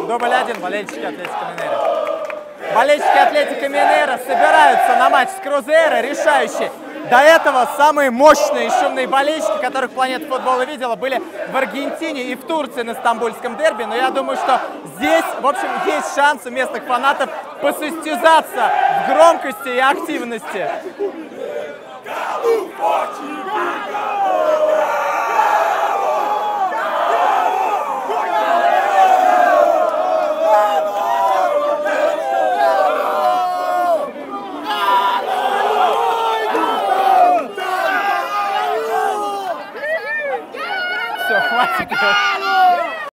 Дубль 1, болельщики Атлетико Минейро. Болельщики Атлетико Минейро собираются на матч с Крузейро, решающий. До этого самые мощные и шумные болельщики, которых планета футбола видела, были в Аргентине и в Турции на стамбульском дерби. Но я думаю, что здесь, в общем, есть шанс у местных фанатов посостязаться в громкости и активности. Все, хватит.